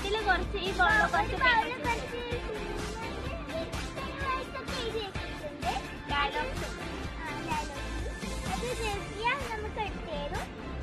ഇതില് കുറച്ച് ഈ കുറച്ച് ഡയലോഗ്സ് നമുക്ക് എടുത്തേരും.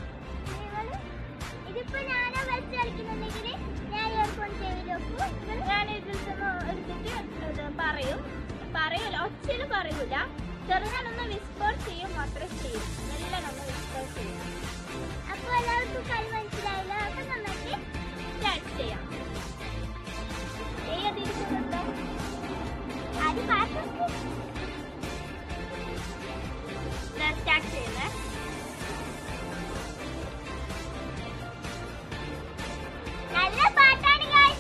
ഇതിപ്പോ ഞാനോ വെച്ച് കളിക്കുന്നുണ്ടെങ്കിൽ ഞാൻ ഇയർഫോൺ ചെവിയിൽ വെക്കും. ഞാൻ ഇതിൽ നിന്ന് എടുത്തിട്ട് പറയൂല, ഒച്ചയില് പറയൂല, ചെറുതാനൊന്ന് വിസ്പർ ചെയ്യും മാത്രമേ ചെയ്യും, നല്ലൊന്ന് വിസ്പർ ചെയ്യും. അപ്പൊ എല്ലാവർക്കും കളി മനസ്സിലായില്ല. അപ്പൊ നമുക്ക് സ്റ്റാർട്ട് ചെയ്യാം. ഏതിരിക്കുന്നുണ്ടോ ആദ്യം പാട്ട് സ്റ്റാർട്ട് ചെയ്യുന്നേ. നല്ല പാട്ടാണ് ഗൈസ്.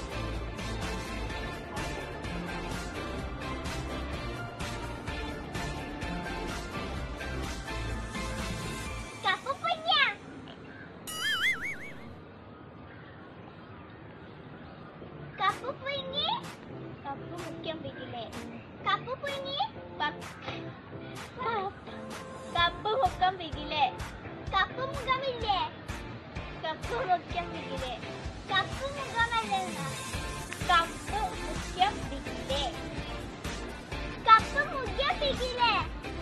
കപ്പ് മുഖ്യം പിടിയില്ലേ? കപ്പ് പുഴുങ്ങി കപ്പ് മുഖം പിടിയില്ലേ? കപ്പ് മുഖമില്ലേ? കപ്പ് മുഖ്യം പിടിയില്ലേ? കപ്പ് മുഖമല്ലേ? കപ്പ് മുഖ്യം പിടിയില്ലേ? കപ്പ് മുഖ്യം പിടിയില്ലേ?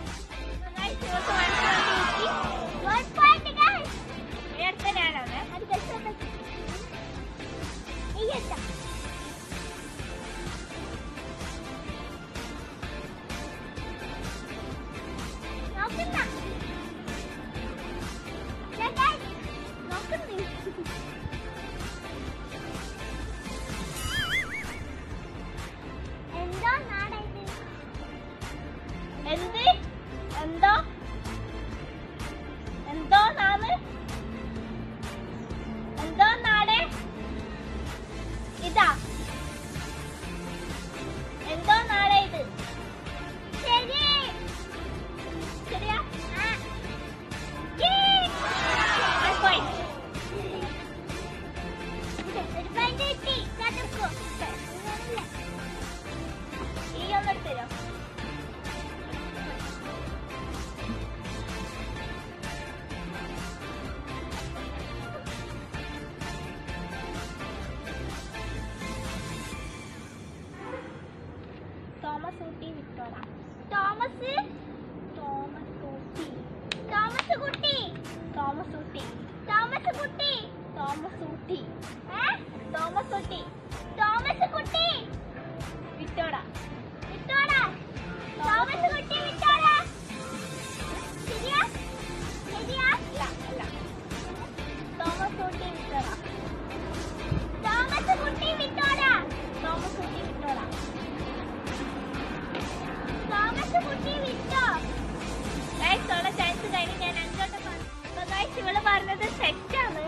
എന്തോ നാട് ഇതാ, എന്തോ നാട് ഇത്. ശരി, ശരിയാ? ഈ ഒന്നെടുത്തരോ? തോമസ് കുട്ടി വിട്ടോള. തോമസ് കുട്ടി തോമസ് കുട്ടി തോമസ് കുട്ടി തോമസ് കുട്ടി തോമസ് കുട്ടി തോമസ് കുട്ടി തോമസ് കുട്ടി വിട്ടോട വിട്ടോട തോമസ് കുട്ടി വിട്ടോട. ശരിയാ? ശരിയാ? അല്ല Thomas Kutty വിട്ടോട. Thomas Kutty വിട്ടോട. Thomas Kutty വിട്ടോട. Thomas കുട്ടി വിട്ടോ. ഉള്ള ചാൻസ് കഴിഞ്ഞ് ഞാൻ അങ്ങോട്ട് പറഞ്ഞു. ഇവള് പറഞ്ഞത് തെറ്റാണ്.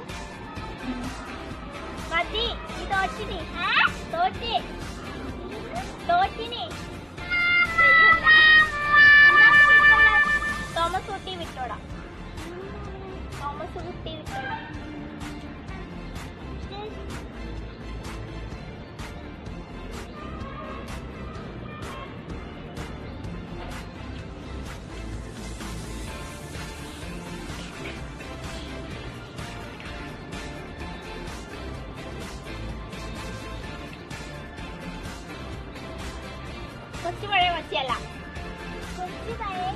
മതി, ഈ തോറ്റിനി തോറ്റിനി. തോമസ് കുട്ടി വിട്ടോടാ. തോമസ് കുട്ടി വിട്ടോടാ. കൊച്ചു പഴയ കൊച്ചിയല്ല, കൊച്ചു പഴയ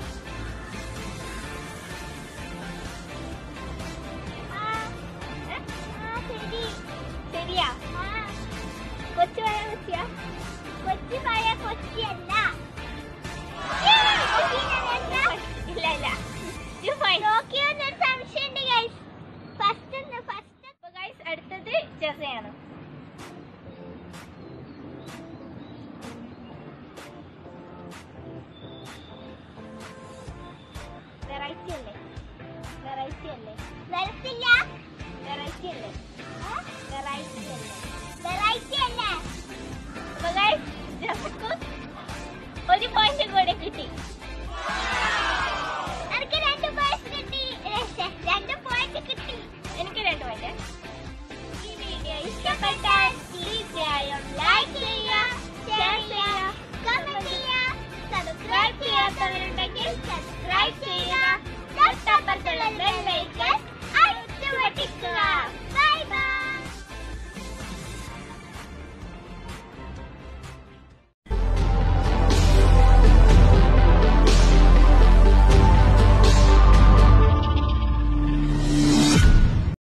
ശരിയാ? കൊച്ചു പഴയ കൊച്ചിയാ? കൊച്ചു പഴയ കൊച്ചിയല്ല. ഇല്ല സംശയമുണ്ട് ഗൈസ്. ഫസ്റ്റ് ഗൈസ് അടുത്തത് ജസയാണ്. വെറൈറ്റി അല്ലേ? വെറൈറ്റി അല്ലേ? വെറൈറ്റി അല്ലേ? വെറൈറ്റി അല്ലേ? വെറൈറ്റി അല്ലേ? അപ്പൊ ഗൈസ് ജസക്ക് ഒരു പോയിന്റ് കൂടെ കിട്ടി. എനിക്ക് 2 പോയിന്റ് കിട്ടി. 2 പോയിന്റ് കിട്ടി. എനിക്ക് 2 പോയിന്റ്. ഈ വീഡിയോ ഇഷ്ടപ്പെട്ടാൽ തീർച്ചയായും ലൈക്ക് ചെയ്യുക, ഷെയർ ചെയ്യുക, കമന്റ് ചെയ്യുക. സബ്സ്ക്രൈബ് ചെയ്യാത്തവരുണ്ടെങ്കിൽ സബ്സ്ക്രൈബ് ചെയ്യുക. തൊട്ടപ്പുറത്തുള്ള ബെൽ ഐക്കൺ അടിച്ചു പൊട്ടിക്കുക.